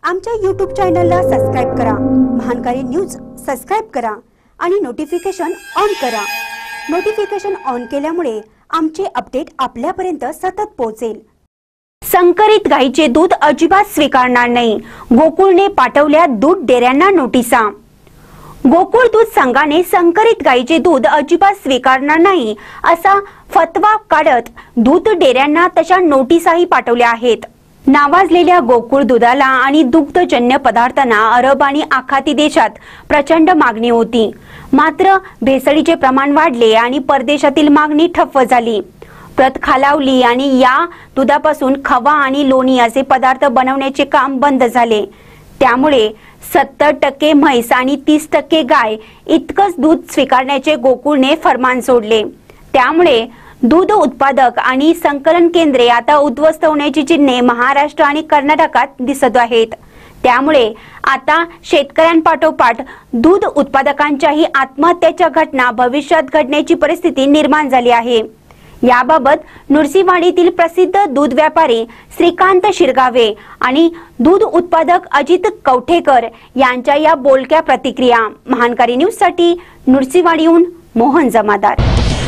आमच्या YouTube चॅनलला subscribe करा, महानकारी न्यूज सबस्क्राइब करा आणि नोटिफिकेशन ऑन करा। नोटिफिकेशन ऑन केल्यामुळे आमचे अपडेट आपल्यापर्यंत सतत पोहोचेल। संकरित गाईचे दूध अजिबात स्वीकारणार नाही, गोकुळने पाठवल्या दूध डेऱ्यांना नोटिसा। गोकुळ दूध संघाने संकरित गाईचे दूध अजिबात स्वीकारणार नाही असा फतवा काढत दूध डेऱ्यांना तशा नोटिसाही पाठवल्या आहेत। नावाजलेल्या गोकुळ दुधाला आणि दुग्धजन्य पदार्थांना अरब आणि आखाती देशात प्रचंड मागणी होती, मात्र भेसळीचे प्रमाण वाढले आणि परदेशातील मागणी ठप्प झाली। प्रत खालावली आणि या दुधापासून खवा आणि लोणी असे पदार्थ बनवण्याचे काम बंद झाले। त्यामुळे 70% म्हैस आणि 30% गाय इतकंच दूध स्वीकारण्याचे गोकुळने फरमान सोडले। त्यामुळे दूध उत्पादक आणि संकलन केंद्रे आता उद्ध्वस्त होण्याची चिन्हे महाराष्ट्र आणि कर्नाटकात दिसत आहेत। त्यामुळे आता शेतकऱ्यांपाठोपाठ दूध उत्पादकांच्याही आत्महत्याच्या घटना भविष्यात घडण्याची परिस्थिती निर्माण झाली आहे। याबाबत नृसिंहवाडीतील प्रसिद्ध दूध व्यापारी श्रीकांत शिरगावे आणि दूध उत्पादक अजित कवठेकर यांच्या या बोलक्या प्रतिक्रिया। महानकारी न्यूज साठी नृसिंहवाडीहून मोहन जमादार।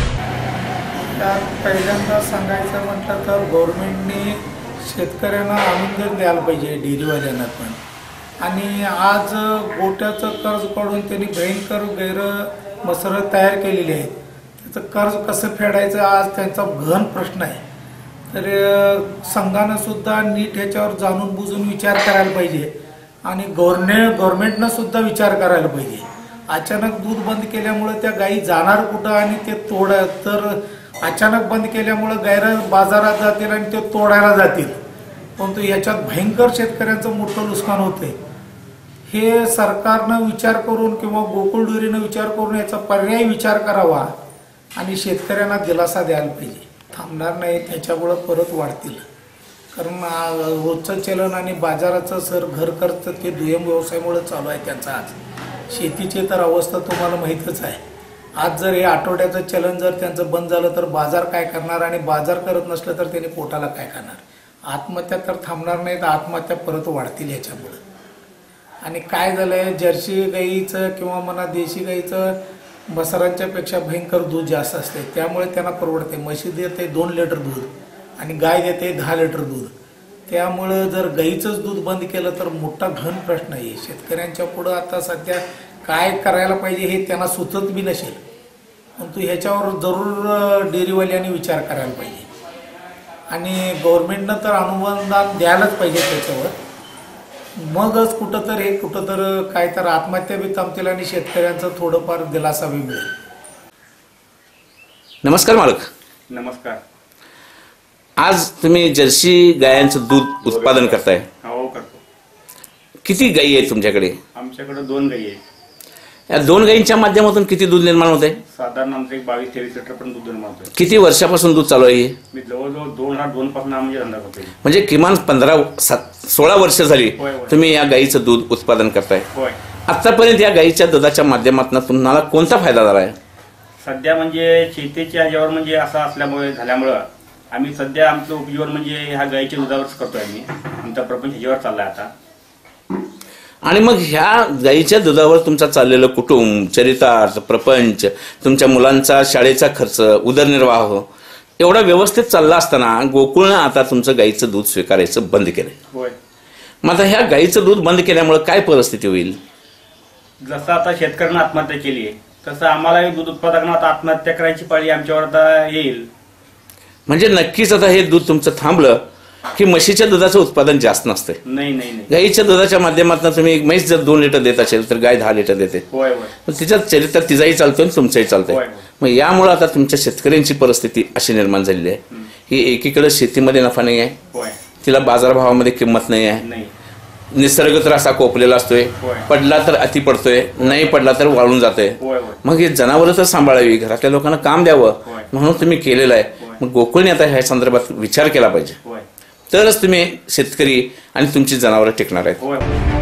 पहिल्यांदा सांगायचं म्हटलं तर गव्हर्नमेंटने शेतकऱ्यांना अनुदान द्यायला पाहिजे, डेअरीवाल्यांना पण। आणि आज गोट्याचं कर्ज काढून त्यांनी भयंकर गैरमसरत तयार केलेली आहेत। त्याचं कर्ज कसं फेडायचं आज त्यांचा गहन प्रश्न आहे। तर संघानं सुद्धा नीट ह्याच्यावर जाणून बुजून विचार करायला पाहिजे आणि गव्हर्नमेंटनं सुद्धा विचार करायला पाहिजे। अचानक दूध बंद केल्यामुळे त्या गायी जाणार कुठं आणि ते तर अचानक बंद केल्यामुळे गैर बाजारात जातील आणि ते तोडायला जातील, परंतु याच्यात भयंकर शेतकऱ्यांचं मोठं नुकसान होतंय। हे सरकारनं विचार करून किंवा गोकुळ डेअरीनं विचार करून याचा पर्यायी विचार करावा आणि शेतकऱ्यांना दिलासा द्यायला पाहिजे। थांबणार नाही, त्याच्यामुळं परत वाढतील, कारण रोजचं चलन आणि बाजाराचं घर खर्च ते दुय्यम व्यवसायामुळे चालू आहे त्यांचा। आज शेतीची तर अवस्था तुम्हाला माहीतच आहे। आज जर हे आठवड्याचं चलन जर त्यांचं बंद झालं तर बाजार काय करणार आणि बाजार करत नसलं तर त्यांनी पोटाला काय करणार। आत्महत्या तर थांबणार नाहीत, आत्महत्या परत वाढतील याच्यामुळं। आणि काय झालंय, जर्सी गाईचं किंवा म्हणा देशी गाईचं मसरांच्या पेक्षा भयंकर दूध जास्त असते, त्यामुळे त्यांना परवडते। म्हशी देते 2 लिटर दूध आणि गाय देते 10 लिटर दूध। त्यामुळं जर गाईचंच दूध बंद केलं तर मोठा घन प्रश्न आहे शेतकऱ्यांच्या पुढं। आता सध्या काय करायला पाहिजे हे त्यांना सुचत बी नसेल, परंतु ह्याच्यावर जरूर डेअरीवाल्यांनी विचार करायला पाहिजे आणि गव्हर्नमेंटनं तर अनुदान द्यायलाच पाहिजे त्याच्यावर। मगच कुठं तर काय तर आत्महत्या बी थांबतील आणि शेतकऱ्यांचं थोडंफार दिलासा बी मिळेल। नमस्कार मालक। नमस्कार। आज तुम्ही जर्सी गायांचं दूध उत्पादन करताय? हो, करतो। किती गायी आहेत तुमच्याकडे? आमच्याकडे 2 गायी आहेत। या 2 गायींच्या माध्यमातून किती दूध निर्माण होते? साधारण आमचं 22-23 लिटर पण दूध निर्माण होतं। किती वर्षापासून दूध चालू आहे? मी जवळजवळ 2002 पासून म्हणजे धंदा करतोय। म्हणजे किमान 15-16 वर्ष झाली तुम्ही या गायीचं दूध उत्पादन करताय। होय। आतापर्यंत या गायीच्या दुधाच्या माध्यमातून तुम्हाला कोणता फायदा झाला आहे? सध्या म्हणजे शेतीच्या ह्याच्यावर म्हणजे असं झाल्यामुळं आम्ही सध्या आमचं उपजीवन म्हणजे ह्या गायीच्या दुधावरच करतोय। आम्ही आमचा प्रपंच ह्याच्यावर चाललाय आता। आणि मग ह्या गायीच्या दुधावर तुमचा चाललेलं कुटुंब, चरितार्थ, प्रपंच, तुमच्या मुलांचा शाळेचा खर्च, उदरनिर्वाह एवढा व्यवस्थित चालला असताना गोकुळनं आता तुमचं गायीचं दूध स्वीकारायचं बंद केलंय। होय। मग आता ह्या गायीचं दूध बंद केल्यामुळे काय परिस्थिती होईल? जसं आता शेतकऱ्यांना आत्महत्या केली आहे तसं आम्हाला दूध उत्पादकांना आता आत्महत्या करायची पाळी आमच्यावर आता येईल। म्हणजे नक्कीच आता हे दूध तुमचं थांबलं की म्हशीच्या दुधाचं उत्पादन जास्त नसते। नाही, गाईच्या दुधाच्या माध्यमातून तुम्ही एक म्हैस जर 2 लिटर देत असेल तर गाय 10 लिटर देते। तिच्यात चरित्र तिचाही चालतोय आणि तुमचंही चालतंय। मग यामुळे आता तुमच्या शेतकऱ्यांची परिस्थिती अशी निर्माण झालेली आहे की एकीकडे शेतीमध्ये नफा नाही आहे, तिला बाजारभावामध्ये किंमत नाही आहे, निसर्ग तर असा कोपलेला असतोय, पडला तर अति पडतोय, नाही पडला तर वाळून जातोय। मग हे जनावरं तर सांभाळावी, घरातल्या लोकांना काम द्यावं म्हणून तुम्ही केलेलं आहे। मग गोकुळने आता ह्या संदर्भात विचार केला पाहिजे, तरच तुम्ही शेतकरी आणि तुमची जनावरं टिकणार आहेत।